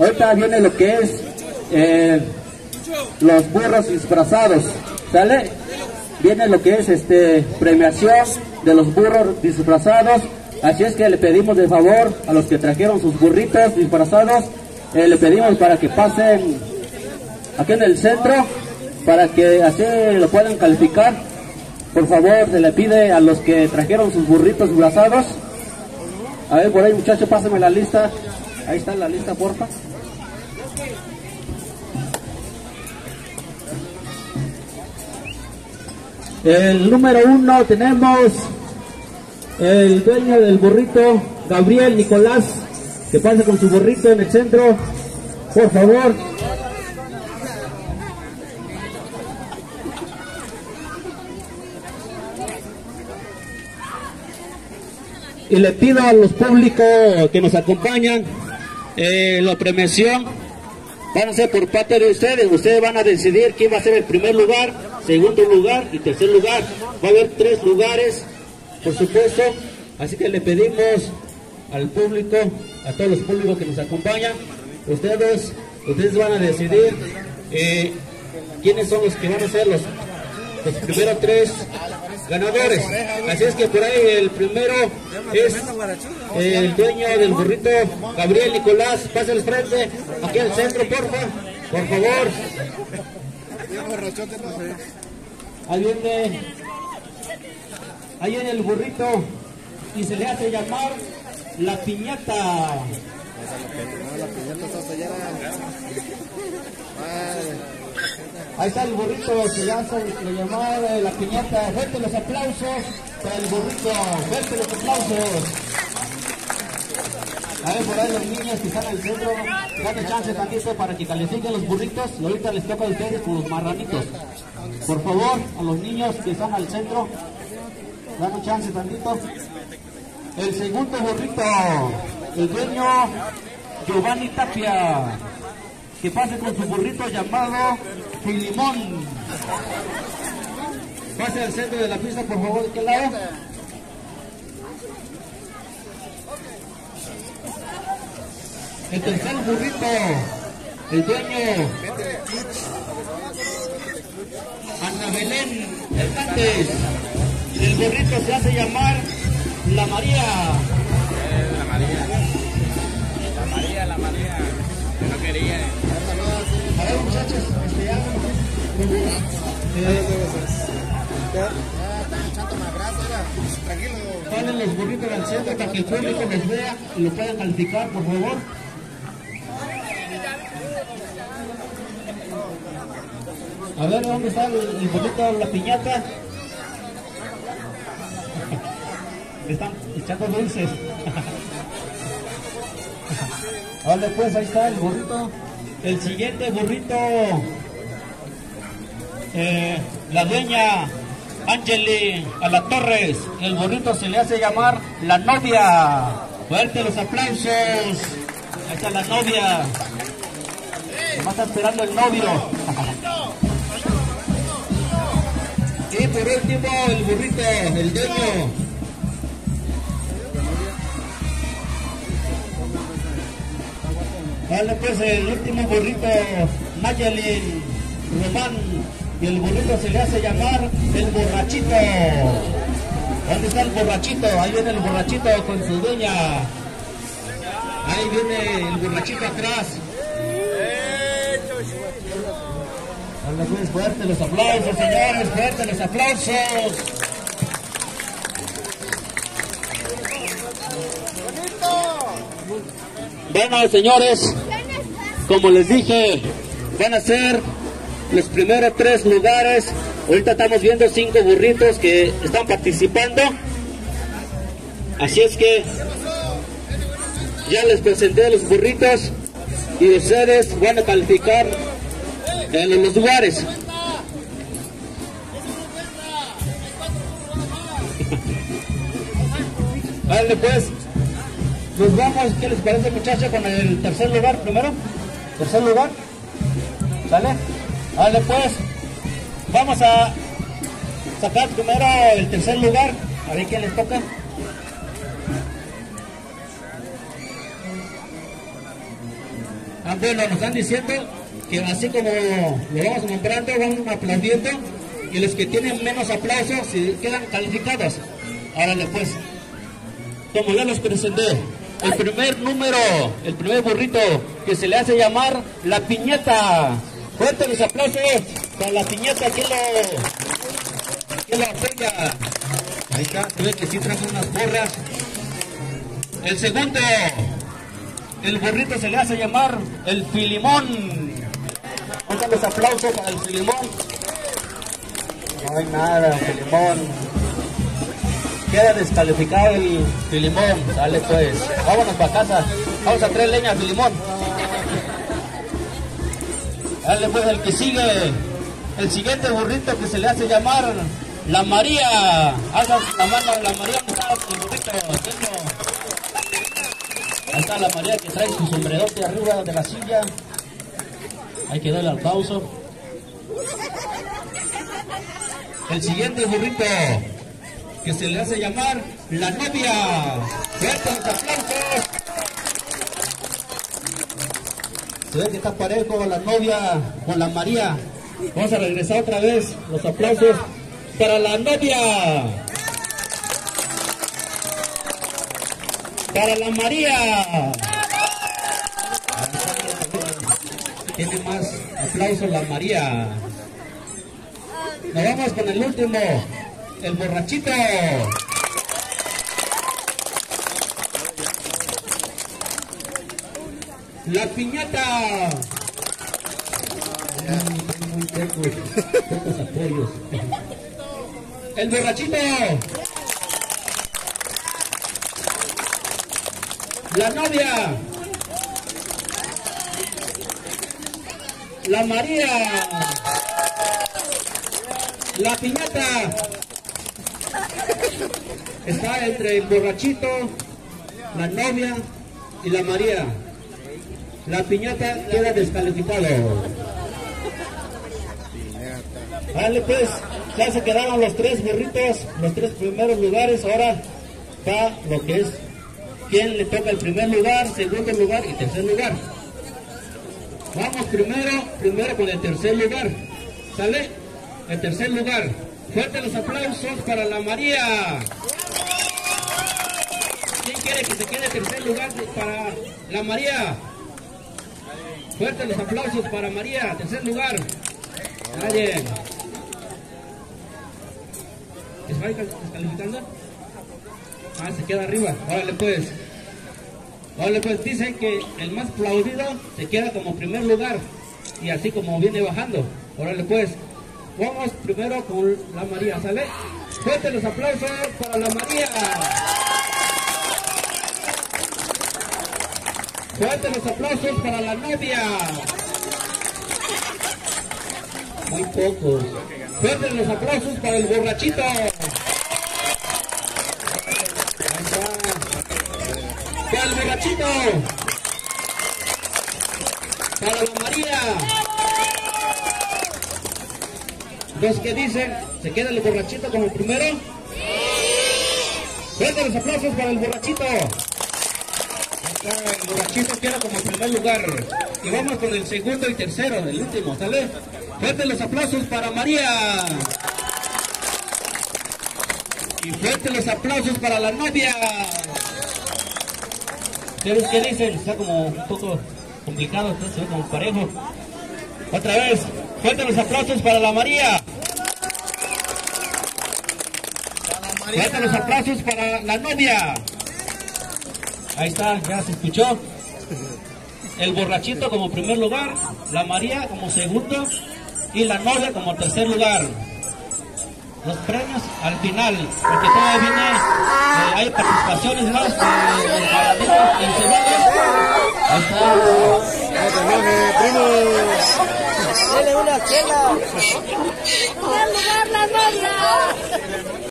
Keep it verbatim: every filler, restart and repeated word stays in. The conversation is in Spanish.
ahorita viene lo que es eh, los burros disfrazados, ¿sale? Viene lo que es este premiación de los burros disfrazados, así es que le pedimos de favor a los que trajeron sus burritos disfrazados, eh, le pedimos para que pasen aquí en el centro, para que así lo puedan calificar. Por favor, se le pide a los que trajeron sus burritos disfrazados. A ver, por ahí muchachos, pásenme la lista. Ahí está la lista, porfa. El número uno tenemos el dueño del burrito, Gabriel Nicolás, que pase con su burrito en el centro, por favor. Y le pido a los públicos que nos acompañan, eh, la premiación van a ser por parte de ustedes. Ustedes van a decidir quién va a ser el primer lugar, segundo lugar y tercer lugar. Va a haber tres lugares, por supuesto. Así que le pedimos al público, a todos los públicos que nos acompañan, ustedes, ustedes van a decidir eh, quiénes son los que van a ser los, los primeros tres ganadores. Así es que por ahí el primero es el dueño del burrito, Gabriel Nicolás. Pase al frente, aquí al centro, porfa, por favor. Ahí viene, ahí viene el burrito y se le hace llamar la piñata. La piñata está allá. Ahí está el burrito, se le hace le llamar la piñata. Fuerte los aplausos para el burrito, fuerte los aplausos. A ver, por ahí los niños que están en el centro, dame chance tantito para que califiquen los burritos. Y ahorita les toca a ustedes con los marranitos. Por favor, a los niños que están al centro, dame chance tantito. El segundo burrito, el dueño Giovanni Tapia, que pase con su burrito llamado Filimón. Pase al centro de la pista, por favor, ¿de qué lado? El tercer burrito, el dueño Ana Belén Hernández. El burrito se hace llamar La María. Eh, la María. La María, la María. Yo no quería. A ver, muchachos, este ya. Ponen los burritos al centro para que el público les vea y lo puedan calificar, por favor. A ver, ¿dónde está el, el burrito, la piñata? Están echando dulces. Vale, pues ahí está el burrito. El siguiente burrito, eh, la dueña Angeli a la Torres. El burrito se le hace llamar La Novia. Fuerte los aplausos. Ahí está la novia. Nomás está esperando el novio. Y por último el burrito, el dueño. Vale, pues el último burrito, Nayelin Román, y el burrito se le hace llamar el borrachito. ¿Dónde está el borrachito? Ahí viene el borrachito con su dueña. Ahí viene el borrachito atrás. Vale, pues fuerte los aplausos, señores, fuerte los aplausos. Bueno, señores, como les dije, van a ser los primeros tres lugares. Ahorita estamos viendo cinco burritos que están participando. Así es que ya les presenté los burritos y ustedes van a calificar en los lugares. Vale, pues. Nos vamos, ¿qué les parece, muchachos, con el tercer lugar primero? ¿Tercer lugar? ¿Sale? Vale, pues, vamos a sacar primero el tercer lugar, a ver quién les toca. Ah, bueno, nos están diciendo que así como lo vamos nombrando, van aplaudiendo, y los que tienen menos aplausos se quedan calificados. Árale pues, como ya los presenté, el primer número, el primer burrito que se le hace llamar la piñata. Fuertes los aplausos para la piñata. ¿Quién lo, quién lo apoya? Ahí está, se ve que sí trajo unas porras. El segundo, el burrito se le hace llamar el Filimón. Pongan los aplausos para el Filimón. No hay nada, Filimón. Queda descalificado el Filimón. Sale pues, vámonos para casa. Vamos a traer leña, Filimón. Dale pues el que sigue. El siguiente burrito que se le hace llamar la María. Hagan la mano de la María. ¿Dónde está el burrito? Ahí está la María que trae su sombrerote arriba de la silla. Hay que darle al pauso. El siguiente burrito que se le hace llamar la novia. Fuertes los aplausos. Se ve que está parejo la novia con la María. Vamos a regresar otra vez. Los aplausos para la novia. Para la María. Tiene más aplausos la María. Nos vamos con el último. El borrachito. La piñata. Muy pocos, pocos apoyos. El borrachito. La novia. La María. La piñata. Está entre el borrachito, la novia y la María. La piñata queda descalificado. Vale pues, ya se quedaron los tres burritos, los tres primeros lugares. Ahora va lo que es quién le toca el primer lugar, segundo lugar y tercer lugar. Vamos primero, primero con el tercer lugar. ¿Sale? El tercer lugar. Fuertes los aplausos para la María. ¿Quién quiere que se quede en tercer lugar para la María? Fuertes los aplausos para María, tercer lugar. Nadie. ¿Se va descalificando? Ah, se queda arriba. Órale pues. Órale pues, dicen que el más aplaudido se queda como primer lugar. Y así como viene bajando. Órale pues. Vamos primero con la María, ¿sale? Fuertes los aplausos para la María. Fuertes los aplausos para la novia. Muy pocos. Fuertes los aplausos para el borrachito. Ahí está. Para el borrachito. Para la María. Los que dicen, ¿se queda el borrachito como primero? Fuertes los aplausos para el borrachito. El borrachito queda como primer lugar. Y vamos con el segundo y tercero, el último, ¿sale? Fuertes los aplausos para María. Y fuertes los aplausos para la novia. ¿Ustedes qué dicen? Está como un poco complicado, entonces se ve como parejo. Otra vez, fuertes los aplausos para la María. Fuertes los aplausos para la novia. Ahí está, ya se escuchó. El borrachito como primer lugar, la María como segundo y la novia como tercer lugar. Los premios al final, porque todavía viene, eh, hay participaciones más de los paradistas en segundo. Ahí está. Dale una chela. ¡Primer lugar la novia!